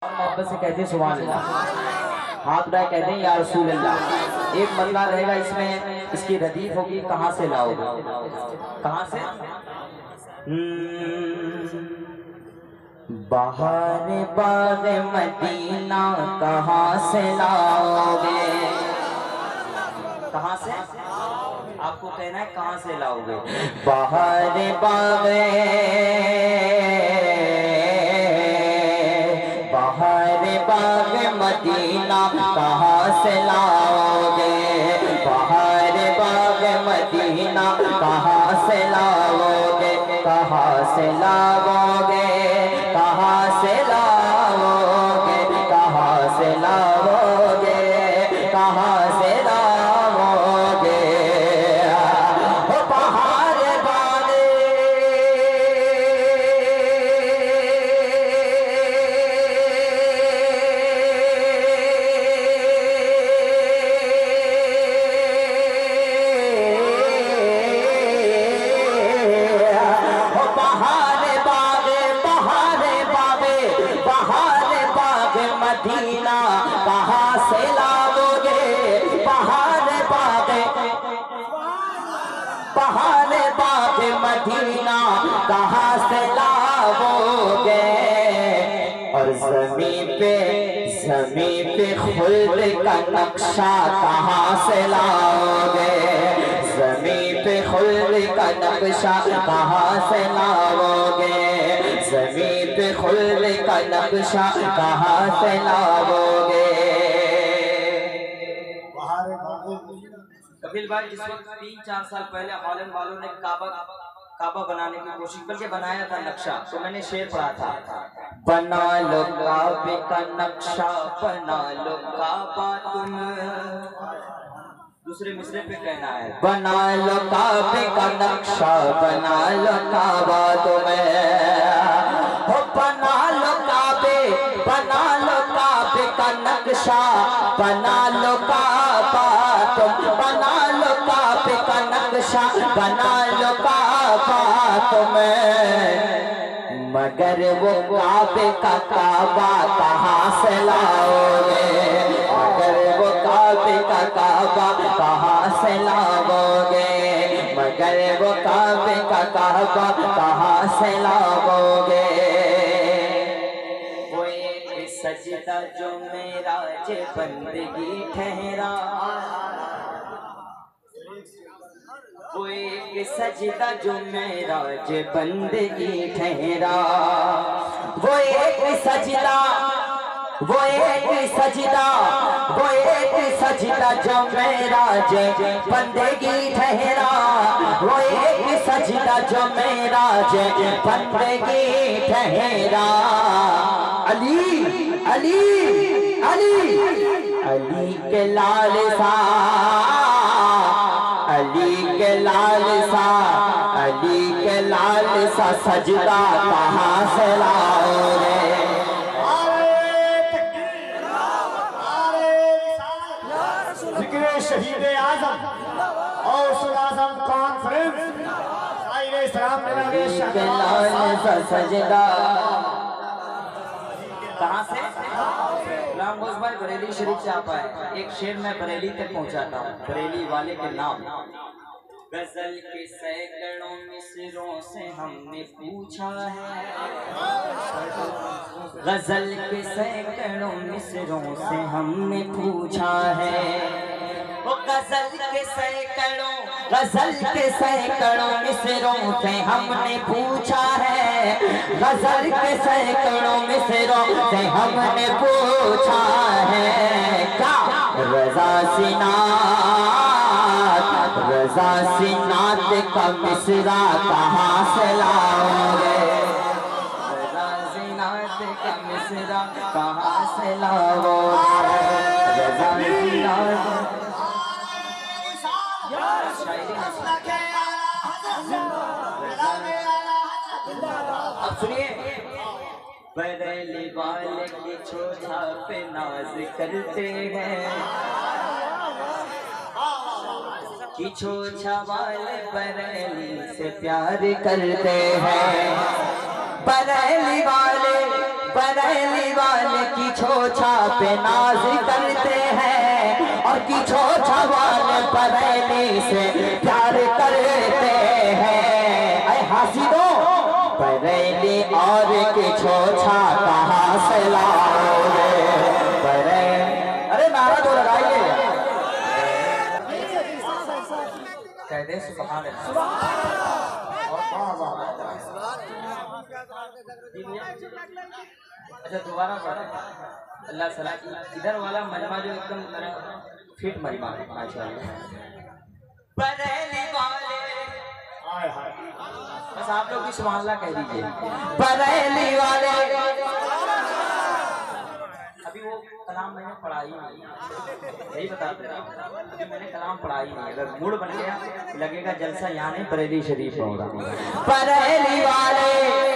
मोहब्बत से कहते हैं सुभान अल्लाह, हाथ उठाए कहते हैं या रसूल अल्लाह। एक मतला रहेगा इसमें, इसकी रदीफ होगी कहाँ से लाओगे, कहाँ से? बाहर बाग मदीना कहाँ से लाओगे, कहाँ से? आपको कहना है कहाँ से लाओगे। बाहर बाग मदीना कहाँ से लाओगे, बाहर बाग मदीना कहाँ से लाओगे, कहाँ से लाओगे, कहाँ से लाओगे, कहाँ से लाओगे, कहाँ से लाओगे। ओ बाहर बाग मदीना कहाँ से लाओगे, बहार बाग मदीना कहाँ से लाओगे। और ज़मीन पे खुल्द का नक्शा कहाँ से लाओगे, ज़मीन पे खुल्द का नक्शा कहाँ से लाओगे, ज़मीन पे खुल्द का नक्शा कहाँ से लाओगे। कपिल भाई जिस वक्त 3-4 साल पहले हॉलैंड वालों ने काबा बनाने की कोशिश, बल्कि बनाया था नक्शा, तो मैंने शेर पढ़ा था, बना लो काबे का नक्शा, बना लो काबा तुम। दूसरे मिसरे पे कहना है, बना लो काबे का नक्शा, बना लो काबा तुम्हें। हो बना लो काबे का नक्शा, बना लो काबा तुम, बना लो काबे का नक्शा, बना लो काबा तुम्हें। मगर वो काबे का काबा कहाँ से लाओगे, मगर वो काबे का काबा कहाँ से लाओगे, मगर वो काबे का काबा कहाँ से लाओगे। वो एक सजदा जो मेरा जे बंदगी ठहरा, वो एक सजदा जो मेरा जे बंदगी ठहरा, वो एक सजदा, वो एक सजदा, वो एक सजदा जो मेरा जे बंदगी ठहरा, वो एक सजदा जो मेरा जे बंदगी ठहरा। अली अली अली अली के लाल सा, अली के लाल सा, अली के लाल सा सजदा कहाँ से लाओगे। शहीद आजम और सुलाज़म कॉन्फ्रेंस के लाल सा सजदा कहाँ से? गुलाम गौस भाई बरेली शरीफ से आप आए, एक शेर मैं बरेली तक पहुँचाता हूँ, बरेली वाले के नाम। गजल के सैकड़ों मिसरों से हमने पूछा है, गजल के सैकड़ों मिसरों से हमने पूछा है, वो गजल के सैकड़ों मिसरों से हमने पूछा है, गजल के सैकड़ों मिसरों से हमने पूछा है। क्या रज़ा सिनात का मिसरा कहाँ से लाओगे, रज़ा सिनात का मिसरा कहाँ से लाओगे, रज़ा सिनात। अब सुनिए, बरेली वाले की छोटा पे नाज करते हैं, कि छोटा वाले बरेली से प्यार करते हैं, बरेली वाले की छोछा पे नाज करते हैं और की छोछा वाले बरेली से प्यार करते हैं। अरे हंसी दो बरेली और की छोछा कहाँ से लाओगे अरे नारा तो लगाइए कहते सुभान अच्छा दोबारा अल्लाह सलाह इधर वाला मजमा जो एकदम फिट मजमा माशाअल्लाह बरेली वाले बस आप लोग भी सुभान अल्लाह कह दीजिए बरेली वाले। अभी वो कलाम मैंने पढ़ाई नहीं यही बता दे रहा हूँ अभी मैंने कलाम पढ़ाई नहीं अगर मूड बन गया लगेगा जलसा यहाँ नहीं बरेली शरीफ होगा। बरेली वाले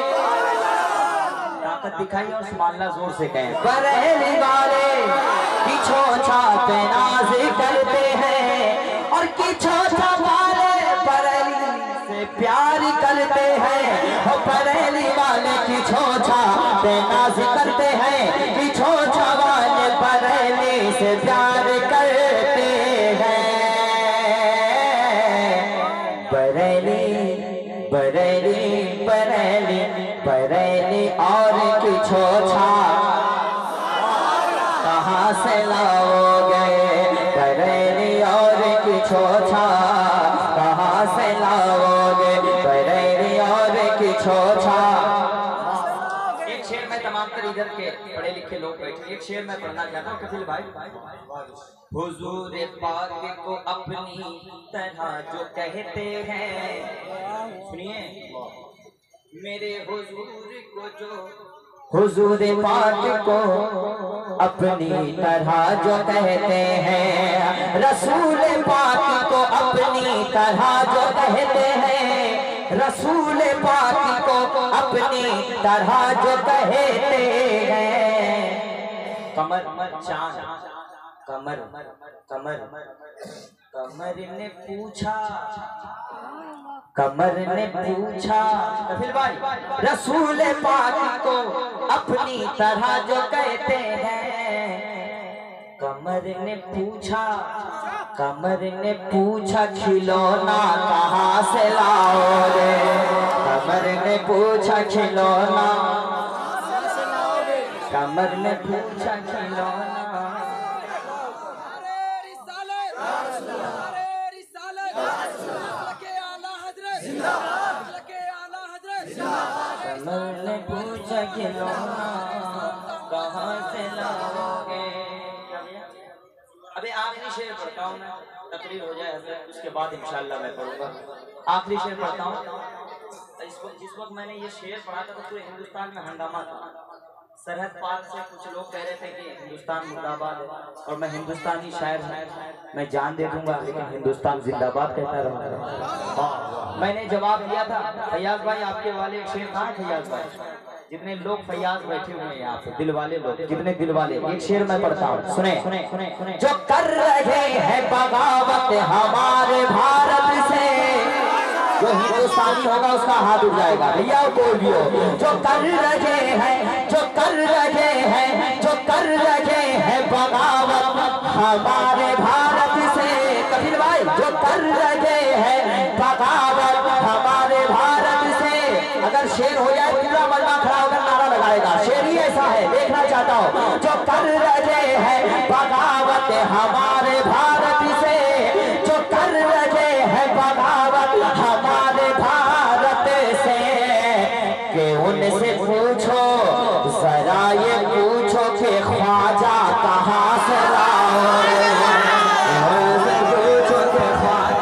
ताकत दिखाई और सुभान अल्लाह जोर से कहें बरेली वाले की छोछा पे नाज करते हैं और की छोछा वाले बरेली से प्यार करते हैं। बरेली वाले की छोछा पे नाज करते हैं की छोछा वाले बरेली से प्यार करते हैं। बरेली बरेली बरेली बरेली और की छोछा कहाँ से लाओगे बरेली और की छोछा कहाँ से लाओगे बरेली और की छोछा। एक शेर में तमाम तर इधर के पढ़े लिखे लोग बैठे एक शेर में पढ़ना चाहता हूँ कफिल भाई। हुजूर पाक को अपनी तरह जो कहते हैं सुनिए मेरे हुजूर को जो हुजूर पाक को अपनी तरह जो कहते हैं रसूल पाक को अपनी तरह जो कहते हैं रसूल पाक को अपनी तरह जो कहते हैं। कमर चांद कमर कमर कमर ने पूछा कमर ने पूछा फिर भाई रसूल पाक को अपनी तरह जो कहते हैं। कमर ने पूछा खिलौना कहाँ से लाओगे कमर ने पूछा खिलौना कमर ने पूछा खिलौना मैंने पूछा खिलौना कहाँ से लाओगे। अभी आखिरी शेर पढ़ता हूँ मैं तकरीर हो जाए उसके बाद इंशाल्लाह मैं पढ़ूंगा। आखिरी शेर पढ़ता हूँ जिस वक्त मैंने ये शेर पढ़ा था तो पूरे हिंदुस्तान में हंगामा था। सरहद पार से कुछ लोग कह रहे थे कि हिंदुस्तान मुर्दाबाद है और मैं हिंदुस्तानी शायर मैं जान दे दूंगा लेकिन हिंदुस्तान जिंदाबाद कहता रहूंगा। मैंने जवाब दिया था फैयाज भाई आपके वाले शेर कहाँ फैयाज भाई जितने लोग फैयाज बैठे हुए हैं यहाँ पे दिल वाले लोग जितने दिल वाले एक शेर मैं पढ़ता हूँ सुने सुने सुने सुने जो कर रहे हैं बगावत हमारे भारत से जो हिंदुस्तानी होगा उसका हाथ उठ जाएगा भैया कोई भी हो जो कर रहे हैं जो कर रहे हैं जो कर रहे हैं बगावत हमारे भारत से कबीर भाई जो कर रहे हैं बगावत हमारे भारत से। अगर शेर हो जाए पूरा मजमा खड़ा होकर नारा लगाएगा शेर ही ऐसा है देखना चाहता हूँ जो कर रहे हैं बगावत हमारे भारत से जो कर रहे हैं बगावत हमारे भारत से कि उनसे पूछो जरा ये पूछो कि ख्वाजा कहाँ से लाओगे उनसे पूछो कि ख्वाजा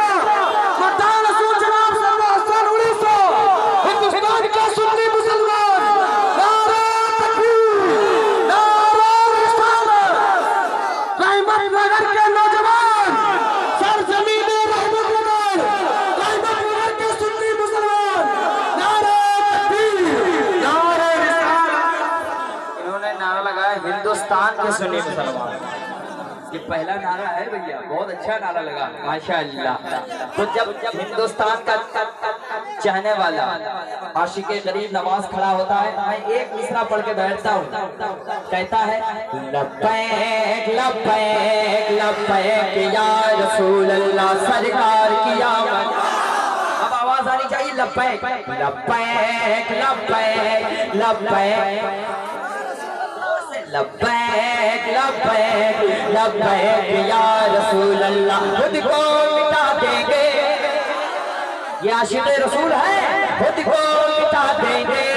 हिंदुस्तान का सुन्नी मुसलमान हिंदुस्तान के सुन्नी मुसलमान। ये पहला नारा है भैया, बहुत अच्छा नारा लगा माशाअल्लाह। तो जब हिंदुस्तान का चाहने वाला आशिक़े गरीब नवाज खड़ा होता है, मैं एक मिसरा पढ़ के बैठता हूँ, कहता है लब्बैक लब्बैक लब्बैक या रसूल अल्लाह सरकार की आमद। अब आवाज आनी चाहिए लब्बैक लब्बैक लब्बैक लब्बैक लब्बैक लब्बैक लब्बैक या रसूल अल्लाह। खुद को मिटा देंगे, ये आशिक़े रसूल है, खुद को मिटा देंगे